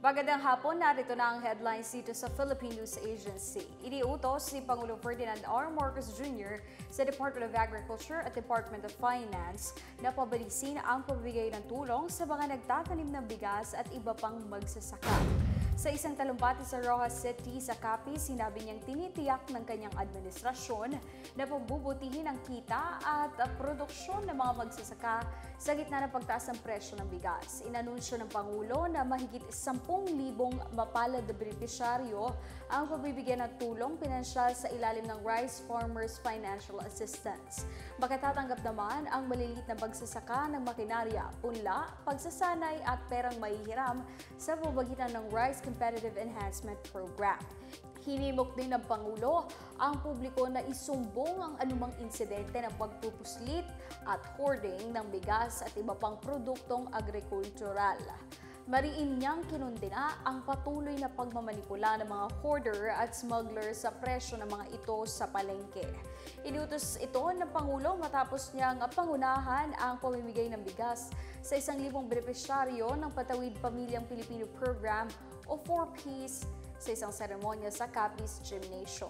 Magandang hapon, narito na ang headlines dito sa Philippine News Agency. Iniutos ni Pangulong Ferdinand R. Marcos Jr. sa Department of Agriculture at Department of Finance na pabilisin ang pagbibigay ng tulong sa mga nagtatanim ng bigas at iba pang magsasaka. Sa isang talumpati sa Rojas City sa Capiz, sinabi niyang tinitiyak ng kanyang administrasyon na pagbubutihin ang kita at produksyon ng mga magsasaka sa gitna ng pagtaas ng presyo ng bigas. Inanunsyo ng Pangulo na mahigit 10,000 mapalad na benepisyaryo ang pagbibigyan ng tulong pinansyal sa ilalim ng Rice Farmers Financial Assistance. Makatatanggap naman ang maliliit na magsasaka ng makinarya, punla, pagsasanay at perang mahihiram sa pamamagitan ng Rice Competitive Enhancement Program. Hinimok din ng Pangulo ang publiko na isumbong ang anumang insidente ng pagpupuslit at hoarding ng bigas at iba pang produktong agrikultural. Mariin niyang kinundina ang patuloy na pagmamanipula ng mga hoarder at smuggler sa presyo ng mga ito sa palengke. Inutos ito ng Pangulo matapos niyang pangunahan ang pamimigay ng bigas sa 1,000 benepisyaryo ng Patawid Pamilyang Pilipino Program o 4Ps sa isang seremonya sa Capiz Gymnasium.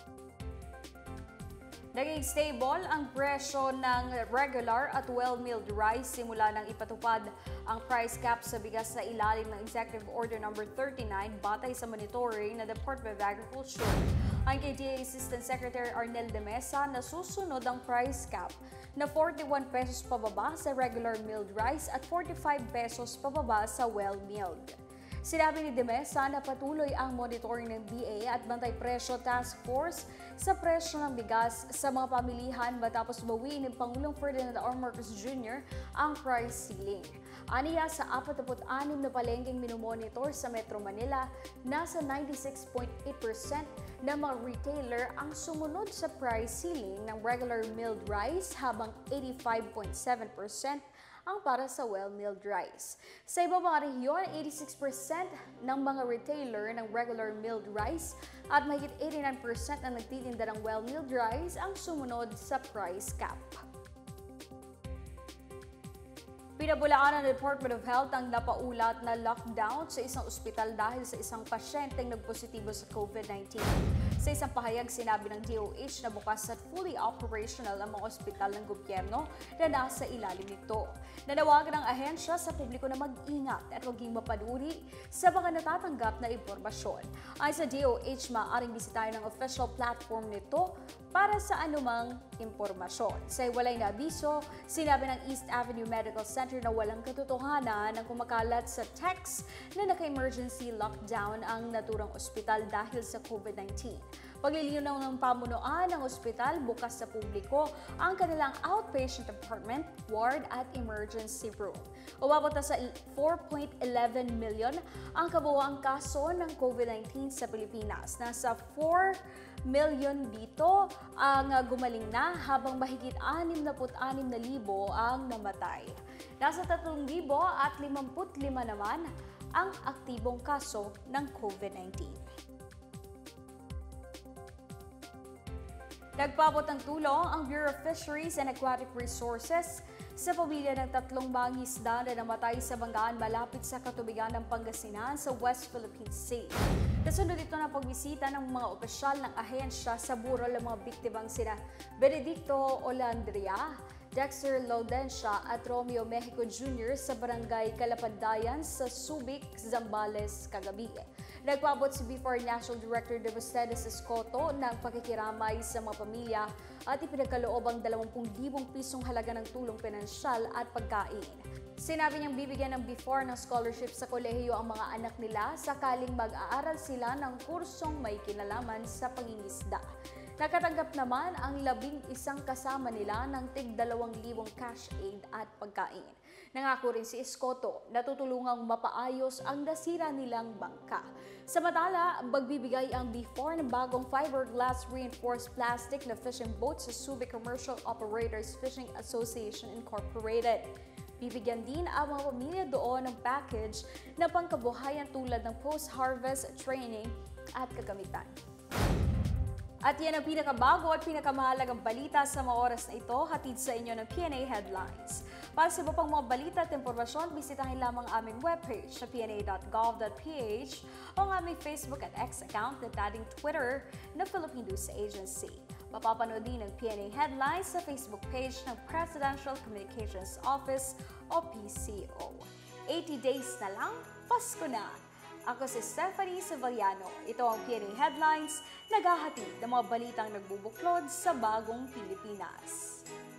Naging stable ang presyo ng regular at well-milled rice simula nang ipatupad ang price cap sa bigas sa ilalim ng Executive Order No. 39 batay sa monitoring ng Department of Agriculture. Ang KTA Assistant Secretary Arnel de Mesa na susunod ang price cap na 41 pesos pababa sa regular milled rice at 45 pesos pababa sa well-milled. Sinabi ni De Mesa na patuloy ang monitoring ng DA at Bantay Presyo Task Force sa presyo ng bigas sa mga pamilihan matapos bawiin ng Pangulong Ferdinand R. Marcos Jr. ang price ceiling. Aniya sa 46 na palengkeng minomonitor sa Metro Manila, nasa 96.8% na mga retailer ang sumunod sa price ceiling ng regular milled rice habang 85.7% ang para sa well-milled rice. Sa ibang mga rehiyon, 86% ng mga retailer ng regular milled rice at mahigit 89% na nagtitinda ng well-milled rice ang sumunod sa price cap. Pinabulaan ng Department of Health ang napaulat na lockdown sa isang ospital dahil sa isang pasyenteng nagpositibo sa COVID-19. Sa isang pahayag, sinabi ng DOH na bukas at fully operational ang mga ospital ng gobyerno na nasa ilalim nito. Nanawagan ng ahensya sa publiko na mag-ingat at maging mapanuri sa mga natatanggap na impormasyon. Ayon sa DOH, maaaring bisitahin ang official platform nito para sa anumang impormasyon. Sa walay na abiso, sinabi ng East Avenue Medical Center na walang katotohanan ng kumakalat sa text na naka-emergency lockdown ang naturang ospital dahil sa COVID-19. Paglilinaw ng pamunuan ng ospital, bukas sa publiko ang kanilang outpatient department, ward at emergency room. Umabot na sa 4.11 million ang kabuuang kaso ng COVID-19 sa Pilipinas. Nasa 4 million dito ang gumaling na habang mahigit 66,000 ang namatay. Nasa 3,055 naman ang aktibong kaso ng COVID-19. Nagpaabot ng tulong ang Bureau of Fisheries and Aquatic Resources sa pamilya ng 3 mangingisda na namatay sa banggaan malapit sa katubigan ng Pangasinan sa West Philippine Sea. Kasunod ito ng pagbisita ng mga opisyal ng ahensya sa burol ng mga biktimang sina Benedicto Olandria, Dexter Laudencia at Romeo Mexico Jr. sa barangay Kalapandayan sa Subic, Zambales, kagabi. Nagpaabot si BIFAR National Director Demostedes Escoto ng pakikiramay sa mga pamilya at ipinagkaloob ang 20,000 pisong halaga ng tulong pinansyal at pagkain. Sinabi niyang bibigyan ng BIFAR ng scholarship sa kolehiyo ang mga anak nila sakaling mag-aaral sila ng kursong may kinalaman sa pangingisda. Nakatanggap naman ang 11 kasama nila ng tig-2,000 cash aid at pagkain. Nangako rin si Escoto na tutulungang mapaayos ang nasira nilang bangka. Samantala, magbibigay ang BIFAR ng bagong fiberglass reinforced plastic na fishing boat sa Subic Commercial Operators Fishing Association Incorporated. Bibigyan din ang mga pamilya doon ng package na pangkabuhayan tulad ng post-harvest training at kagamitan. At yan ang pinakabago at pinakamahalagang balita sa mga oras na ito, hatid sa inyo ng PNA Headlines. Para sa iba pang mga balita at impormasyon, bisitahin lamang aming webpage sa pna.gov.ph o ang aming Facebook at X account na dating Twitter na Philippine News Agency. Mapapanood din ng PNA Headlines sa Facebook page ng Presidential Communications Office o PCO. 80 days na lang, Pasko na! Ako si Stephanie Sevillano. Ito ang PNA Headlines, naghahatid ng mga balitang nagbubuklod sa bagong Pilipinas.